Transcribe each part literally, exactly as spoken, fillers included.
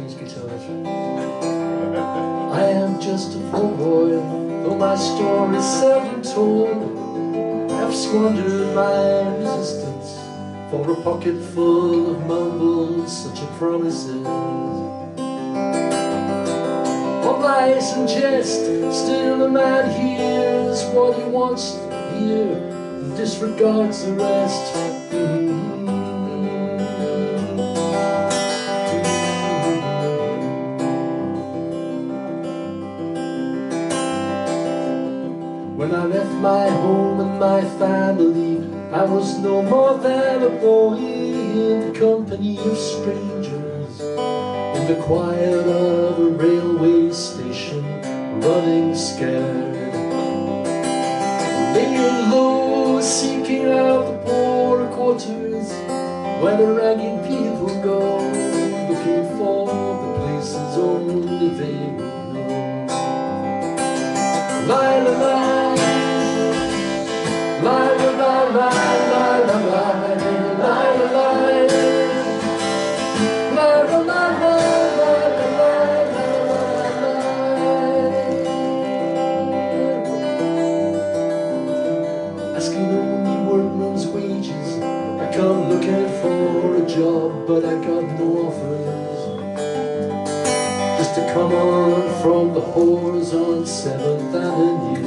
change guitars. I am just a poor boy, though my story's seldom told. I've squandered my resistance for a pocket full of mumbles, such as promises of lies and jest. Still a man hears what he wants to hear and disregards the rest. Mm-hmm. When I left my home and my family, I was no more than a boy in the company of strangers, in the quiet of a railway station, running scared, laying low, seeking out the poorer quarters where the ragged people go, looking for the places only they would know. La la la. La la la la la la la la la la la la. Asking only workman's wages, I come looking for a job, but I got no offers. Just to come on from the whores on seventh Avenue.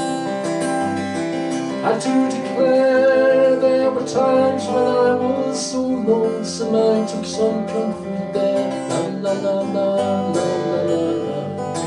I do declare there were times when I was so lonesome I took some comfort there. La la la la la la la la.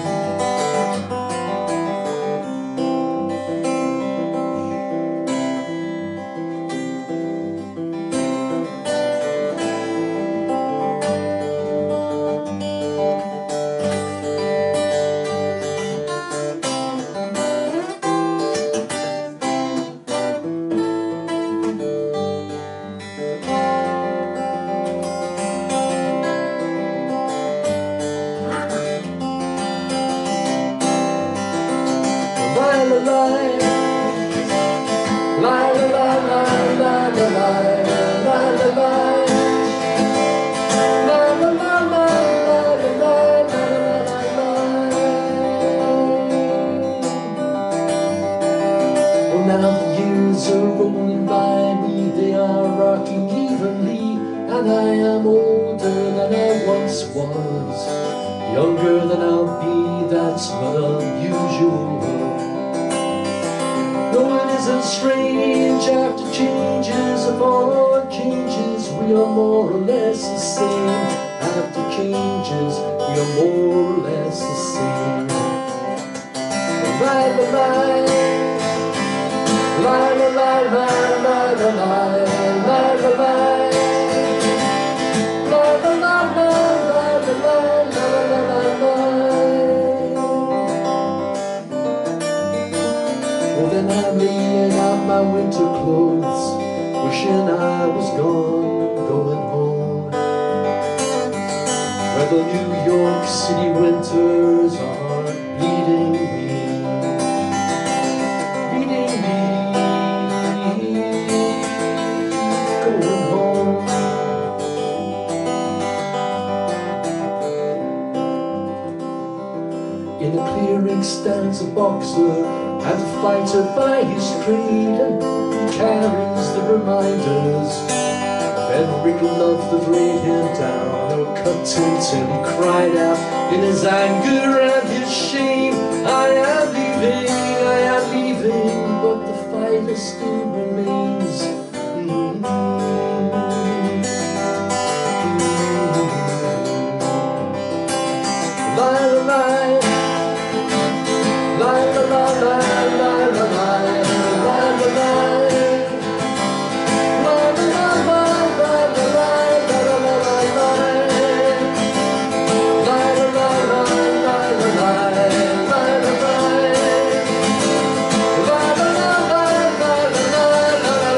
Now the years are rolling by me, they are rocking evenly, and I am older than I once was, younger than I'll be, that's not unusual. Though it isn't strange, after changes upon changes, we are more or less the same. After changes, we are more or less the same. Bye bye bye. La la la la la la la la la la. La la la la la la la la la. Well then I'm laying out my winter clothes, wishing I was gone, going home, where the New York City winters are bleeding me. In a clearing stands a boxer and a fighter by his trade, and he carries the reminders of every glove that laid him down or cut him till he cried out in his anger and his shame, I am leaving, I am leaving, but the fighter still remains. Mm-hmm. Mm-hmm. La la la. La la la la la la la la la la. La la la la la la la la la la. La la la la la la la la la. La la la la la la la la.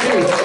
Thank you.